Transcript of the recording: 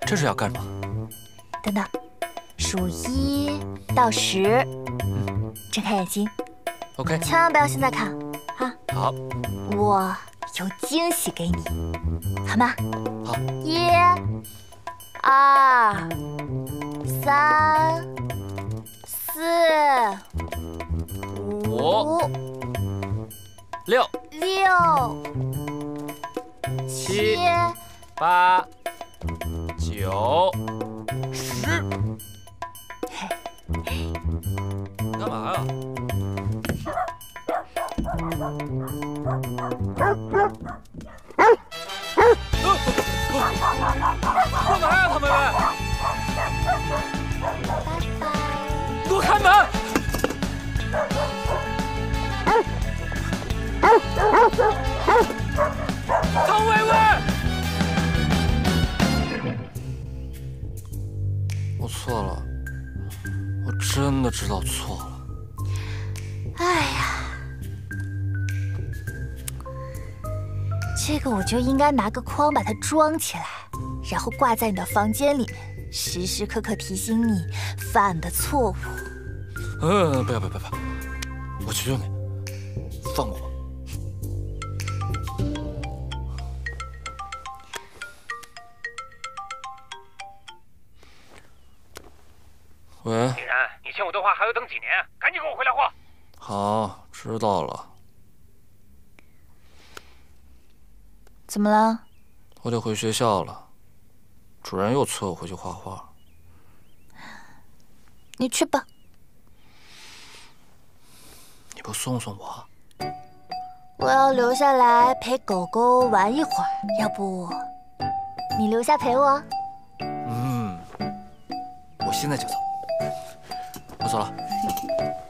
这是要干嘛？ 等等，数1到10，睁开眼睛。 OK， 千万不要现在看啊！ 好， 我有惊喜给你，好吗？ 好 ，1、2、3、4、5、 6、 6、 7、8、9、10。干嘛呀？干嘛呀，唐薇薇？给我开门！唐薇薇，我错了，我真的知道错了。 哎呀，这个我就应该拿个筐把它装起来，然后挂在你的房间里面，时时刻刻提醒你犯的错误。 不要，我求求你，放过我。喂， 林然，你欠我的话还要等几年？赶紧给我回来货！ 好，知道了。 怎么了？ 我得回学校了，主任又催我回去画画。 你去吧。 你不送送我？ 我要留下来陪狗狗玩一会儿，要不你留下陪我？ 我现在就走。我走了。